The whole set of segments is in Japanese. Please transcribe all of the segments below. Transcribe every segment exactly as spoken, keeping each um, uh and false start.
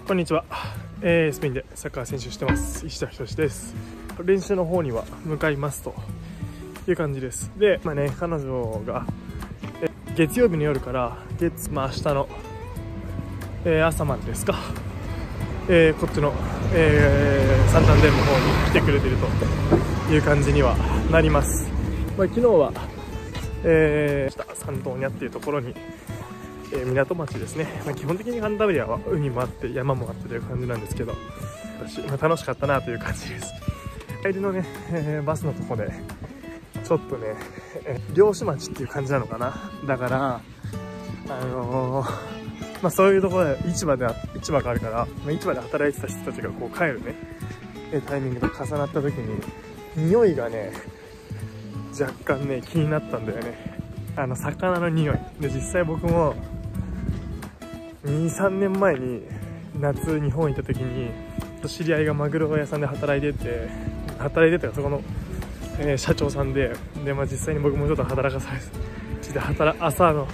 こんにちは、えー、スペインでサッカー選手してます石田仁です。練習の方には向かいますという感じです。で、まあね、彼女がえ月曜日の夜から月、まあ、明日の、えー、朝までですか、えー、こっちの、えー、サンタンデーの方に来てくれているという感じにはなります。まあ、昨日は、えー、サントーニャっていうところにえー、港町ですね、まあ、基本的にカンタブリアは海もあって山もあってという感じなんですけど、私、まあ、楽しかったなという感じです。帰りのね、えー、バスのとこでちょっとね、えー、漁師町っていう感じなのかな。だからあのー、まあそういうところで市場で市場があるから、まあ、市場で働いてた人たちがこう帰るねタイミングと重なった時に匂いがね若干ね気になったんだよね。あの魚の匂いで、実際僕もにさんねんまえに夏日本行った時に知り合いがマグロ屋さんで働いてて働いてたそこの、えー、社長さんでで、まあ、実際に僕もちょっと働かされて働朝の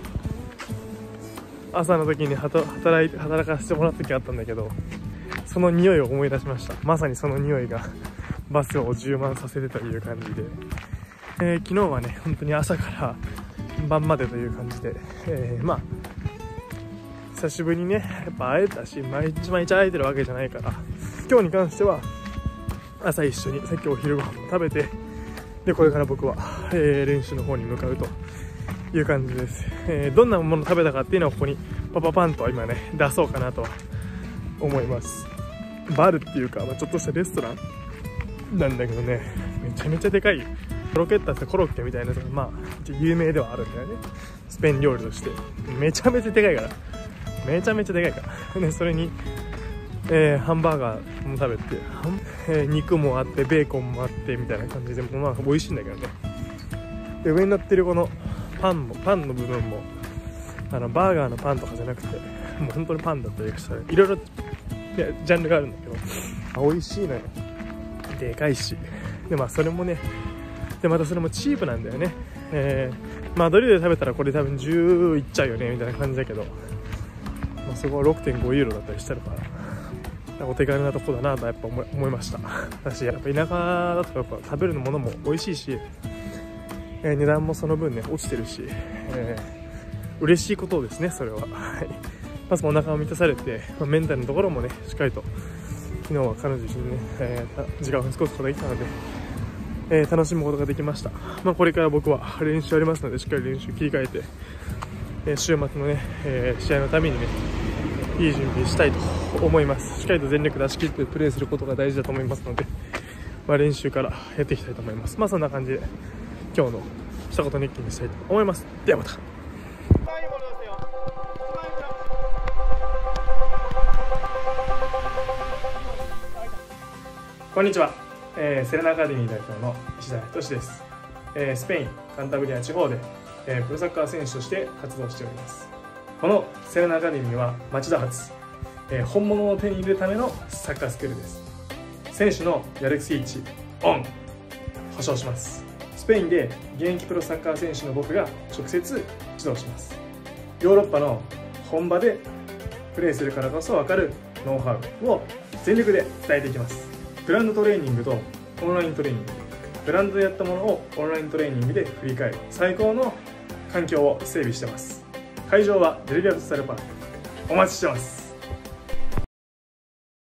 朝の時に働いて働かせてもらった時があったんだけど、その匂いを思い出しました。まさにその匂いがバスを充満させてという感じで、えー、昨日はね本当に朝から晩までという感じで、えー、まあ久しぶりにねやっぱ会えたし、毎日毎日会えてるわけじゃないから、今日に関しては朝一緒にさっきお昼ご飯も食べて、でこれから僕は、えー、練習の方に向かうという感じです。えー、どんなもの食べたかっていうのをここにパパパンと今ね出そうかなとは思います。バルっていうか、まあ、ちょっとしたレストランなんだけどね、めちゃめちゃでかいコロケッタってコロッケみたいなやつがまあ有名ではあるんだよね、スペイン料理として。めちゃめちゃでかいからめちゃめちゃでかいからでそれに、えー、ハンバーガーも食べて、えー、肉もあってベーコンもあってみたいな感じで、まあ美味しいんだけどね。で上に乗ってるこのパンもパンの部分もあのバーガーのパンとかじゃなくてもう本当にパンだったりしたらいろいろジャンルがあるんだけど、美味しいのよ。でかいし、でまあそれもねでまたそれもチープなんだよね。えー、まあドリルで食べたらこれ多分じゅういっちゃうよねみたいな感じだけど、まあ、そこは ろくてんご ユーロだったりしてるからお手軽なとこだなとやっぱ思い、思いました。私やっぱ田舎だとやっぱ食べるものも美味しいし、えー、値段もその分ね落ちてるし、えー、嬉しいことですねそれは。まずお腹を満たされて、まあ、メンタルのところもねしっかりと昨日は彼女一緒にね、えー、時間を過ごすことができたので、えー、楽しむことができました。まあ、これから僕は練習ありますのでしっかり練習切り替えて、えー、週末のね、えー、試合のためにねいい準備したいと思います。しっかりと全力出し切ってプレーすることが大事だと思いますので、まあ、練習からやっていきたいと思います。まあそんな感じで今日の一言日記にしたいと思います。ではまた。こんにちは、えー、セレナアカデミー代表の石田仁です。えー、スペインカンタブリア地方で、えー、プロサッカー選手として活動しております。このセレナアカデミーは町田発、えー、本物を手に入れるためのサッカースクールです。選手のやる気スイッチオン保証します。スペインで現役プロサッカー選手の僕が直接指導します。ヨーロッパの本場でプレーするからこそ分かるノウハウを全力で伝えていきます。グラウンドトレーニングとオンライントレーニング、グラウンドでやったものをオンライントレーニングで振り返る最高の環境を整備してます。会場はデルビアフットサルパーク、お待ちしてます。